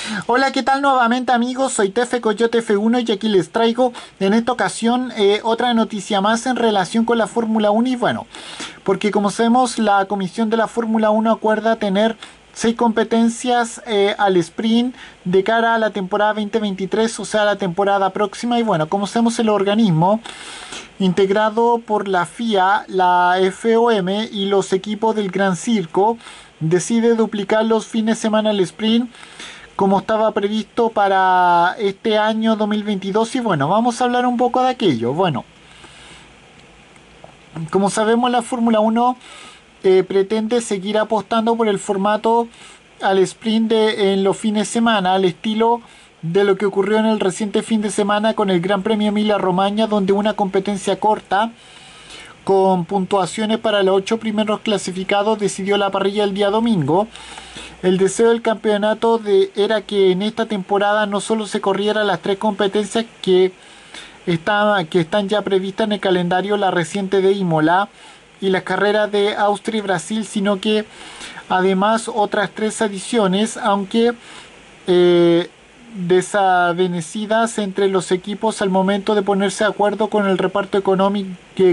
Hola, ¿qué tal nuevamente amigos? Soy Tefe Coyote F1 y aquí les traigo en esta ocasión otra noticia más en relación con la Fórmula 1 y bueno, porque como sabemos la comisión de la Fórmula 1 acuerda tener 6 competencias al sprint de cara a la temporada 2023, o sea, la temporada próxima y bueno, como sabemos el organismo integrado por la FIA, la FOM y los equipos del Gran Circo decide duplicar los fines de semana al sprint como estaba previsto para este año 2022 y bueno, vamos a hablar un poco de aquello. Bueno, como sabemos la Fórmula 1 pretende seguir apostando por el formato al sprint en los fines de semana, al estilo de lo que ocurrió en el reciente fin de semana con el Gran Premio Emilia Romagna, donde una competencia corta con puntuaciones para los 8 primeros clasificados decidió la parrilla el día domingo. El deseo del campeonato era que en esta temporada no solo se corriera las 3 competencias que están ya previstas en el calendario, la reciente de Imola y las carreras de Austria y Brasil, sino que además otras 3 adiciones, aunque desavenecidas entre los equipos al momento de ponerse de acuerdo con el reparto económico,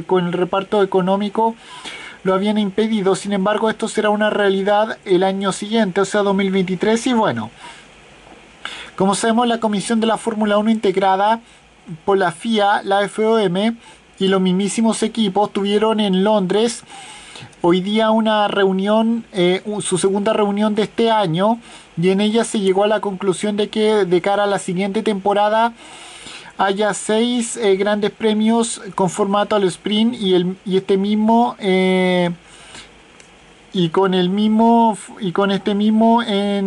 lo habían impedido. Sin embargo, esto será una realidad el año siguiente, o sea 2023 y bueno, como sabemos la comisión de la Fórmula 1 integrada por la FIA, la FOM y los mismísimos equipos tuvieron en Londres hoy día una reunión, su segunda reunión de este año, y en ella se llegó a la conclusión de que de cara a la siguiente temporada haya 6 grandes premios con formato al sprint y este mismo y con este mismo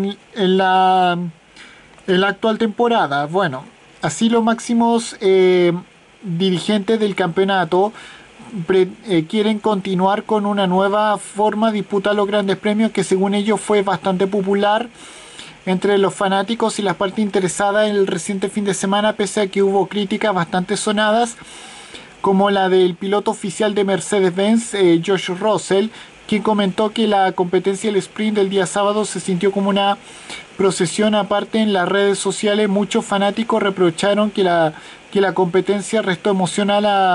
en la actual temporada. Bueno, así los máximos dirigentes del campeonato quieren continuar con una nueva forma de disputar los grandes premios que según ellos fue bastante popular entre los fanáticos y las partes interesadas en el reciente fin de semana, pese a que hubo críticas bastante sonadas como la del piloto oficial de Mercedes-Benz, George Russell, quien comentó que la competencia del sprint del día sábado se sintió como una procesión. Aparte, en las redes sociales muchos fanáticos reprocharon que la competencia restó emoción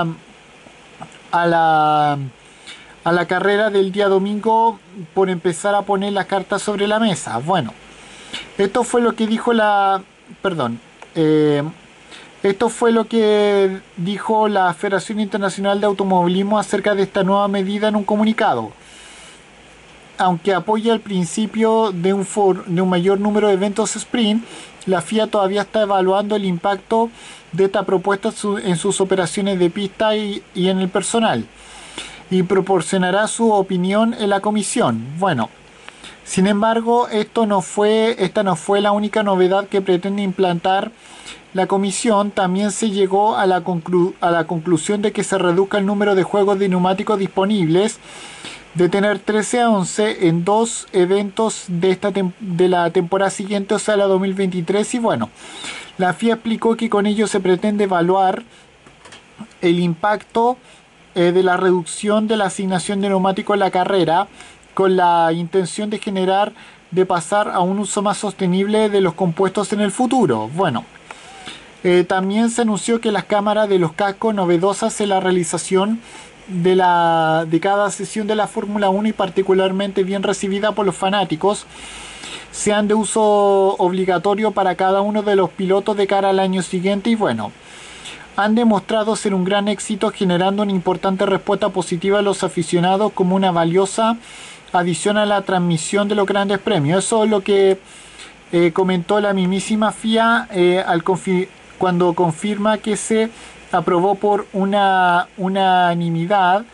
a la, a la carrera del día domingo por empezar a poner las cartas sobre la mesa. Bueno, esto fue lo que dijo Perdón. Esto fue lo que dijo la Federación Internacional de Automovilismo acerca de esta nueva medida en un comunicado. Aunque apoya el principio de un mayor número de eventos sprint, la FIA todavía está evaluando el impacto de esta propuesta en sus operaciones de pista y en el personal, y proporcionará su opinión en la comisión. Bueno, sin embargo, esta no fue la única novedad que pretende implantar la comisión. También se llegó a la conclusión de que se reduzca el número de juegos de neumáticos disponibles de tener 13 a 11 en 2 eventos de la temporada siguiente, o sea la 2023. Y bueno, la FIA explicó que con ello se pretende evaluar el impacto de la reducción de la asignación de neumáticos en la carrera, con la intención de pasar a un uso más sostenible de los compuestos en el futuro. Bueno, también se anunció que las cámaras de los cascos, novedosas en la realización de cada sesión de la Fórmula 1 y particularmente bien recibida por los fanáticos, sean de uso obligatorio para cada uno de los pilotos de cara al año siguiente. Y bueno, han demostrado ser un gran éxito, generando una importante respuesta positiva a los aficionados como una valiosa adición a la transmisión de los grandes premios. Eso es lo que comentó la mismísima FIA cuando confirma que se aprobó por unanimidad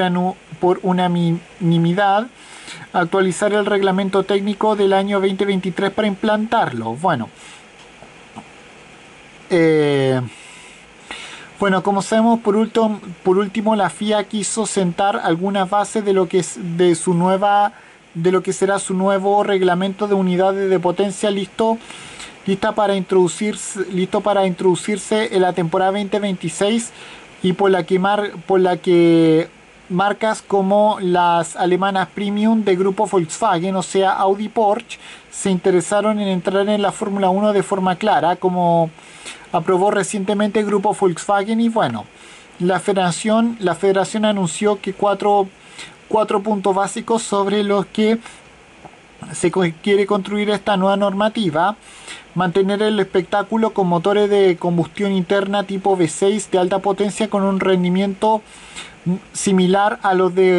actualizar el reglamento técnico del año 2023 para implantarlo. Bueno, como sabemos, por último, la FIA quiso sentar algunas bases de lo que será su nuevo reglamento de unidades de potencia listo para introducirse en la temporada 2026 y por la que marcas como las alemanas Premium de grupo Volkswagen, o sea Audi, Porsche, se interesaron en entrar en la Fórmula 1 de forma clara, como aprobó recientemente el grupo Volkswagen. Y bueno, la federación anunció que cuatro puntos básicos sobre los que se quiere construir esta nueva normativa: mantener el espectáculo con motores de combustión interna tipo V6 de alta potencia con un rendimiento similar a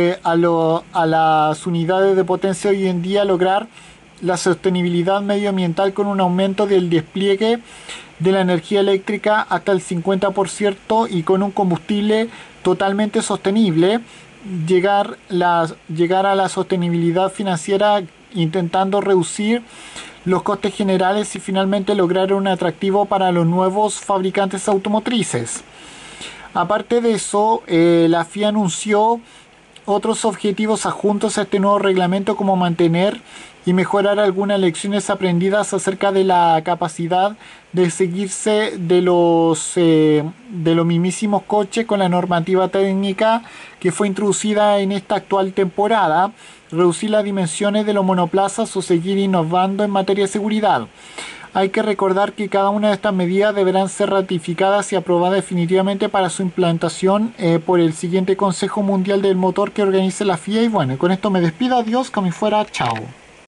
las unidades de potencia hoy en día, lograr la sostenibilidad medioambiental con un aumento del despliegue de la energía eléctrica hasta el 50% y con un combustible totalmente sostenible, llegar a la sostenibilidad financiera intentando reducir los costes generales y finalmente lograr un atractivo para los nuevos fabricantes automotrices. Aparte de eso, la FIA anunció otros objetivos adjuntos a este nuevo reglamento, como mantener y mejorar algunas lecciones aprendidas acerca de la capacidad de seguirse de los mismísimos coches con la normativa técnica que fue introducida en esta actual temporada, reducir las dimensiones de los monoplazas o seguir innovando en materia de seguridad. Hay que recordar que cada una de estas medidas deberán ser ratificadas y aprobadas definitivamente para su implantación por el siguiente Consejo Mundial del Motor que organice la FIA. Y bueno, con esto me despido. Adiós, como fuera, chao.